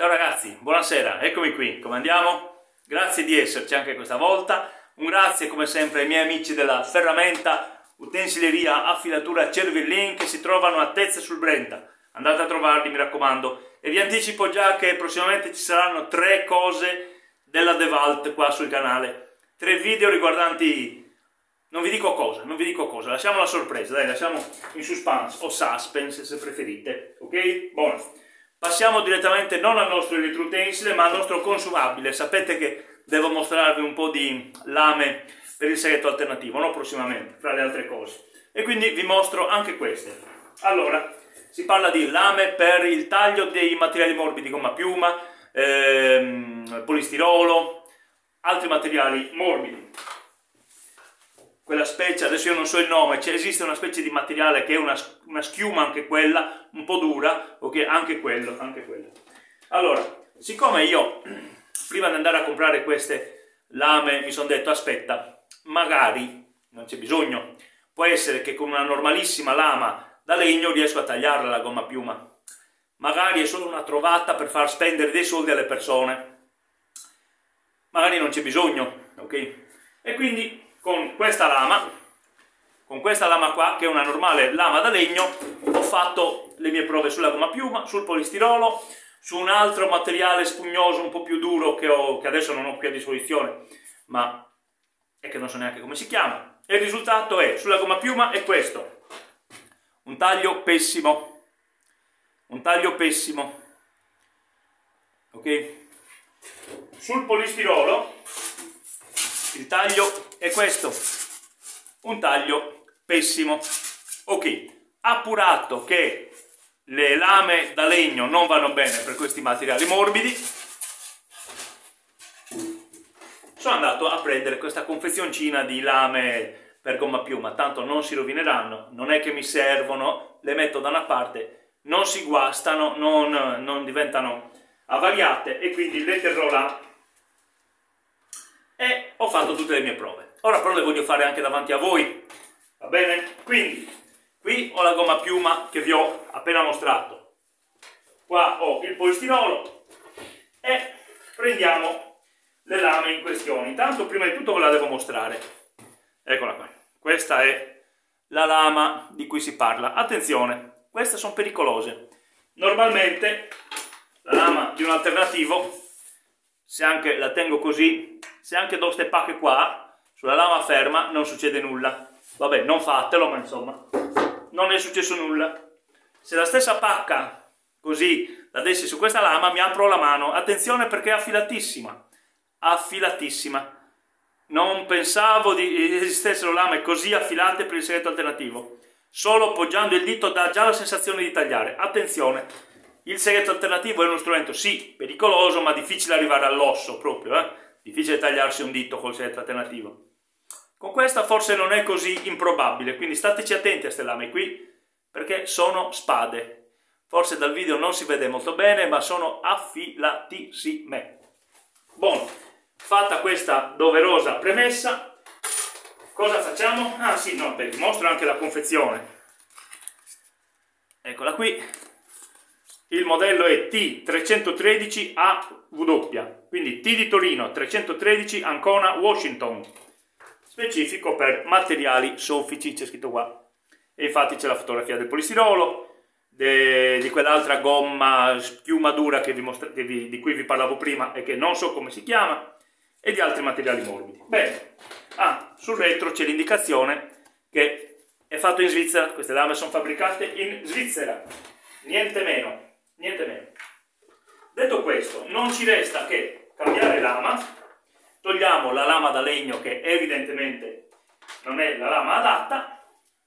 Ciao ragazzi, buonasera, eccomi qui, come andiamo? Grazie di esserci anche questa volta, un grazie come sempre ai miei amici della ferramenta, utensileria, affilatura Cervellin che si trovano a Tezze sul Brenta, andate a trovarli mi raccomando, e vi anticipo già che prossimamente ci saranno 3 cose della DeWalt qua sul canale, 3 video riguardanti, non vi dico cosa, lasciamo la sorpresa, dai, lasciamo in suspense o suspense se preferite, ok? Buono. Passiamo direttamente non al nostro elettroutensile ma al nostro consumabile. Sapete che devo mostrarvi un po' di lame per il seghetto alternativo, no? Prossimamente, fra le altre cose. E quindi vi mostro anche queste. Allora, si parla di lame per il taglio dei materiali morbidi, gomma piuma, polistirolo, altri materiali morbidi. Quella specie, adesso io non so il nome, esiste una specie di materiale che è una schiuma anche quella, un po' dura, ok? Anche quello. Allora, siccome io, prima di andare a comprare queste lame, mi sono detto, aspetta, magari, non c'è bisogno, può essere che con una normalissima lama da legno riesco a tagliarla la gomma piuma. Magari è solo una trovata per far spendere dei soldi alle persone. Magari non c'è bisogno, ok? E quindi con questa lama qua, che è una normale lama da legno, ho fatto le mie prove sulla gomma piuma, sul polistirolo, su un altro materiale spugnoso un po' più duro che adesso non ho qui a disposizione, ma è che non so neanche come si chiama. E il risultato è, sulla gomma piuma è questo, un taglio pessimo, ok? Sul polistirolo il taglio è questo, un taglio pessimo. Ok, appurato che le lame da legno non vanno bene per questi materiali morbidi, sono andato a prendere questa confezioncina di lame per gomma piuma, tanto non si rovineranno, non è che mi servono, le metto da una parte, non si guastano, non diventano avariate e quindi le terrò là. E ho fatto tutte le mie prove. Ora però le voglio fare anche davanti a voi, va bene? Quindi qui ho la gomma piuma che vi ho appena mostrato, qua ho il polistirolo e prendiamo le lame in questione. Intanto prima di tutto ve la devo mostrare, eccola qua, questa è la lama di cui si parla. Attenzione, queste sono pericolose. Normalmente la lama di un alternativo, se anche la tengo così, se anche do ste pacche qua, sulla lama ferma, non succede nulla. Vabbè, non fatelo, ma insomma, non è successo nulla. Se la stessa pacca, così, la dessi su questa lama, mi apro la mano. Attenzione perché è affilatissima. Affilatissima. Non pensavo di esistessero lame così affilate per il seghetto alternativo. Solo poggiando il dito dà già la sensazione di tagliare. Attenzione. Il seghetto alternativo è uno strumento, sì, pericoloso, ma difficile arrivare all'osso proprio, difficile tagliarsi un dito col seghetto alternativo. Con questa forse non è così improbabile, quindi stateci attenti a queste lame qui, perché sono spade. Forse dal video non si vede molto bene, ma sono affilatissime. Buono, fatta questa doverosa premessa, cosa facciamo? Ah sì, no, vi mostro anche la confezione. Eccola qui. Il modello è T313AW, quindi T di Torino, 313 Ancona, Washington, specifico per materiali soffici, c'è scritto qua. E infatti c'è la fotografia del polistirolo, di quell'altra gomma schiuma dura di cui vi parlavo prima e che non so come si chiama, e di altri materiali morbidi. Bene, sul retro c'è l'indicazione che è fatto in Svizzera, queste lame sono fabbricate in Svizzera, niente meno. Detto questo, non ci resta che cambiare lama. Togliamo la lama da legno che evidentemente non è la lama adatta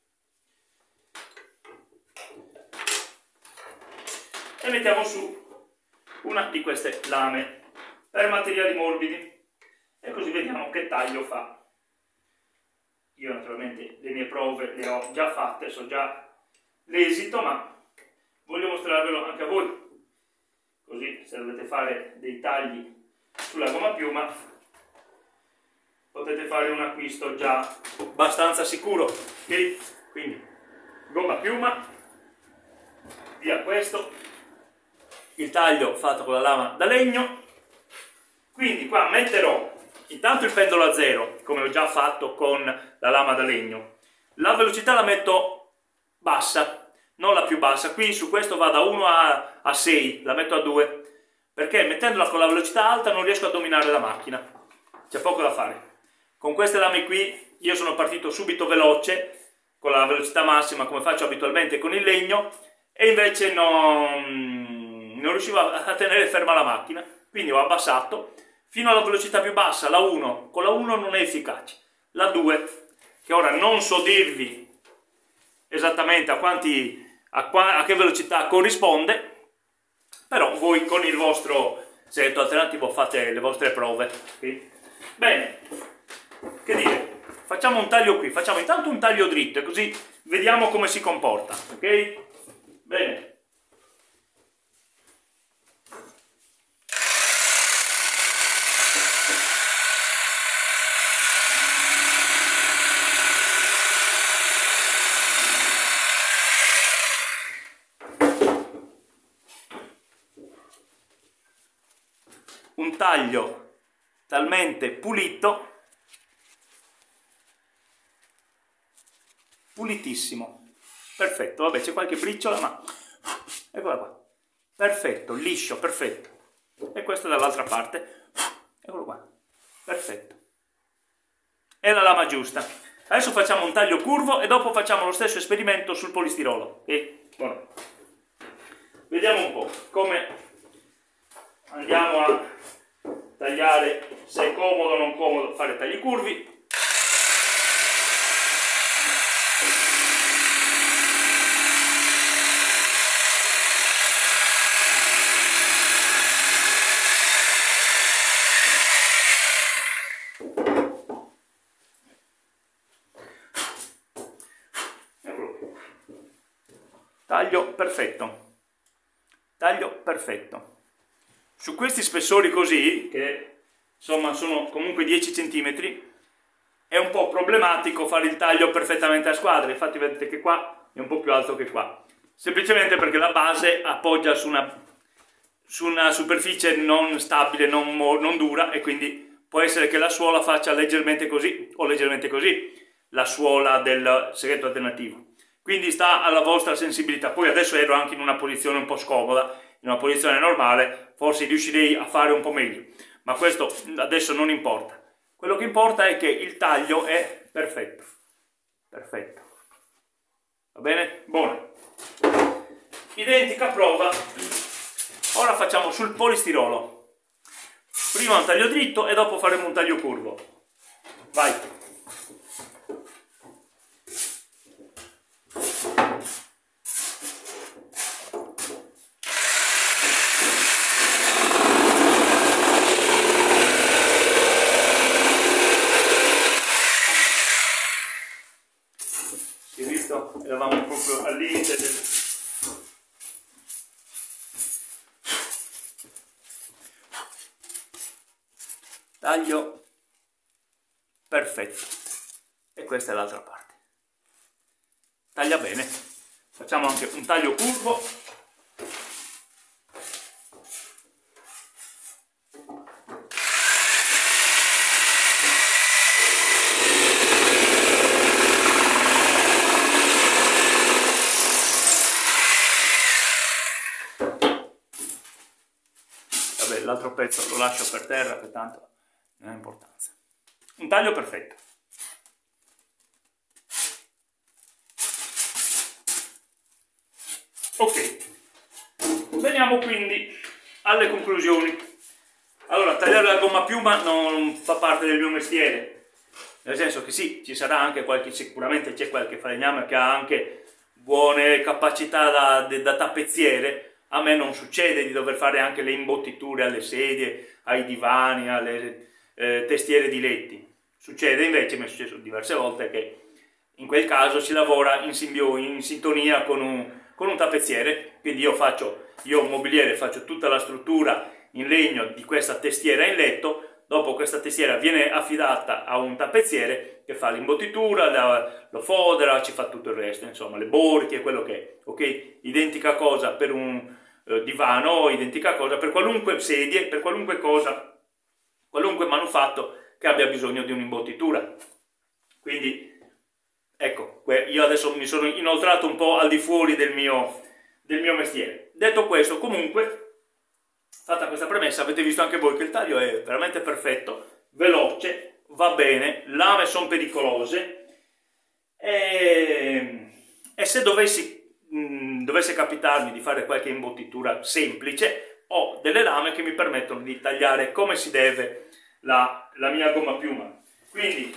e mettiamo su una di queste lame per materiali morbidi e così vediamo che taglio fa. Io naturalmente le mie prove le ho già fatte, so già l'esito, ma voglio mostrarvelo anche a voi, così se dovete fare dei tagli sulla gomma piuma potete fare un acquisto già abbastanza sicuro, ok? Quindi gomma piuma, via questo, il taglio fatto con la lama da legno. Quindi qua metterò intanto il pendolo a 0, come ho già fatto con la lama da legno. La velocità la metto bassa, non la più bassa. Qui su questo va da 1 a 6, la metto a 2, perché mettendola con la velocità alta non riesco a dominare la macchina, c'è poco da fare. Con queste lame qui io sono partito subito veloce, con la velocità massima come faccio abitualmente con il legno, e invece non riuscivo a tenere ferma la macchina, quindi ho abbassato fino alla velocità più bassa, la 1. Con la 1 non è efficace. La 2, che ora non so dirvi esattamente a che velocità corrisponde, però voi con il vostro segretto alternativo fate le vostre prove. Okay? Bene, che dire? Facciamo un taglio qui, facciamo intanto un taglio dritto, e così vediamo come si comporta, ok? Bene. Un taglio talmente pulito, pulitissimo, perfetto. Vabbè, c'è qualche briciola, ma eccola qua, perfetto, liscio, perfetto. E questo dall'altra parte, eccolo qua, perfetto. È la lama giusta. Adesso facciamo un taglio curvo e dopo facciamo lo stesso esperimento sul polistirolo, ok? Buono. Vediamo un po' come andiamo a tagliare, se è comodo o non comodo fare tagli curvi. Taglio perfetto, taglio perfetto. Su questi spessori così, che insomma sono comunque 10 cm, è un po' problematico fare il taglio perfettamente a squadre. Infatti vedete che qua è un po' più alto che qua, semplicemente perché la base appoggia su una superficie non stabile, non dura, e quindi può essere che la suola faccia leggermente così o leggermente così, la suola del segretto alternativo. Quindi sta alla vostra sensibilità. Poi adesso ero anche in una posizione un po' scomoda, in una posizione normale, forse riuscirei a fare un po' meglio, ma questo adesso non importa. Quello che importa è che il taglio è perfetto, perfetto. Va bene? Buono. Identica prova. Ora facciamo sul polistirolo. Prima un taglio dritto e dopo faremo un taglio curvo. Vai. Eravamo proprio al limite del... Taglio perfetto. E questa è l'altra parte. Taglia bene. Facciamo anche un taglio curvo. L'altro pezzo lo lascio per terra, pertanto non ha importanza. Un taglio perfetto. Ok, veniamo quindi alle conclusioni. Allora, tagliare la gomma a piuma non fa parte del mio mestiere, nel senso che sì, ci sarà anche sicuramente c'è qualche falegname che ha anche buone capacità da tappezziere. A me non succede di dover fare anche le imbottiture alle sedie, ai divani, alle testiere di letti. Succede invece, mi è successo diverse volte, che in quel caso si lavora in sintonia con un tappezziere. Quindi io mobiliere faccio tutta la struttura in legno di questa testiera in letto, dopo questa testiera viene affidata a un tappezziere che fa l'imbottitura, lo fodera, ci fa tutto il resto, insomma le borchie, quello che è, ok? Identica cosa per un divano, identica cosa, per qualunque sedie, per qualunque cosa, qualunque manufatto che abbia bisogno di un'imbottitura. Quindi ecco, io adesso mi sono inoltrato un po' al di fuori del mio mestiere. Detto questo, comunque, fatta questa premessa, avete visto anche voi che il taglio è veramente perfetto, veloce, va bene, lame sono pericolose, e se dovesse capitarmi di fare qualche imbottitura semplice, ho delle lame che mi permettono di tagliare come si deve la mia gomma piuma. Quindi,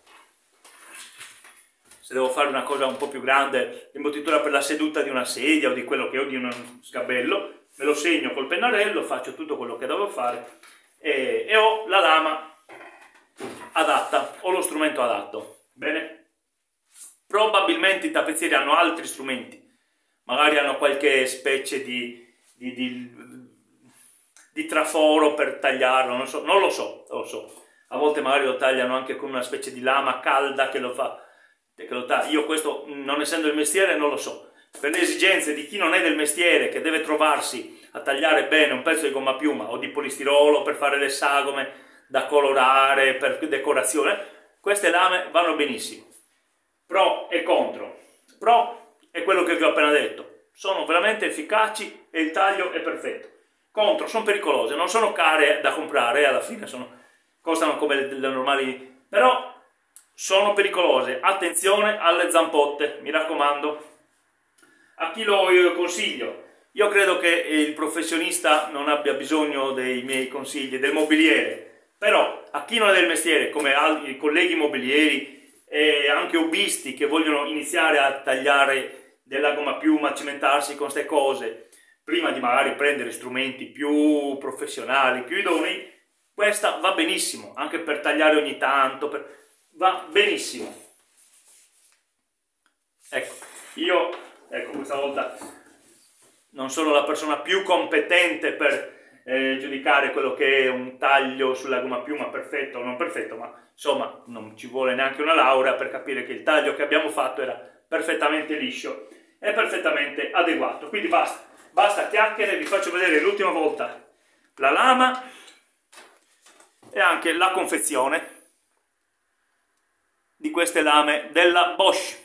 se devo fare una cosa un po' più grande, l'imbottitura per la seduta di una sedia o di quello che ho di uno sgabello, me lo segno col pennarello, faccio tutto quello che devo fare e ho la lama adatta, ho lo strumento adatto. Bene? Probabilmente i tappezzieri hanno altri strumenti, magari hanno qualche specie di traforo per tagliarlo, non lo so. A volte magari lo tagliano anche con una specie di lama calda che lo fa. Io questo, non essendo il mestiere, non lo so. Per le esigenze di chi non è del mestiere, che deve trovarsi a tagliare bene un pezzo di gomma piuma o di polistirolo per fare le sagome da colorare, per decorazione, queste lame vanno benissimo. Pro e contro. Pro è quello che vi ho appena detto, sono veramente efficaci e il taglio è perfetto. Contro, sono pericolose, non sono care da comprare, alla fine costano come le normali, però sono pericolose. Attenzione alle zampotte, mi raccomando. A chi lo consiglio? Io credo che il professionista non abbia bisogno dei miei consigli, del mobiliere, però a chi non è del mestiere, come i colleghi mobilieri e anche hobbisti che vogliono iniziare a tagliare della gomma piuma, cimentarsi con queste cose, prima di magari prendere strumenti più professionali, più idonei, questa va benissimo, anche per tagliare ogni tanto, va benissimo. Ecco, questa volta non sono la persona più competente per giudicare quello che è un taglio sulla gomma piuma perfetto o non perfetto, ma insomma non ci vuole neanche una laurea per capire che il taglio che abbiamo fatto era perfettamente liscio e perfettamente adeguato. Quindi basta chiacchiere, vi faccio vedere l'ultima volta la lama e anche la confezione di queste lame della Bosch.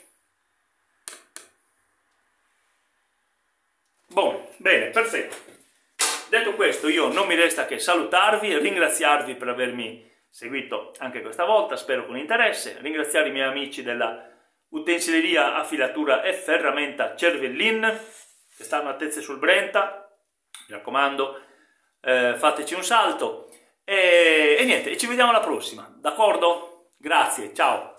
Bene, perfetto. Detto questo, io non mi resta che salutarvi e ringraziarvi per avermi seguito anche questa volta, spero con interesse, ringraziare i miei amici della utensileria a filatura e ferramenta Cervellin, che stanno a Tezze sul Brenta, mi raccomando, fateci un salto e niente, e ci vediamo alla prossima, d'accordo? Grazie, ciao!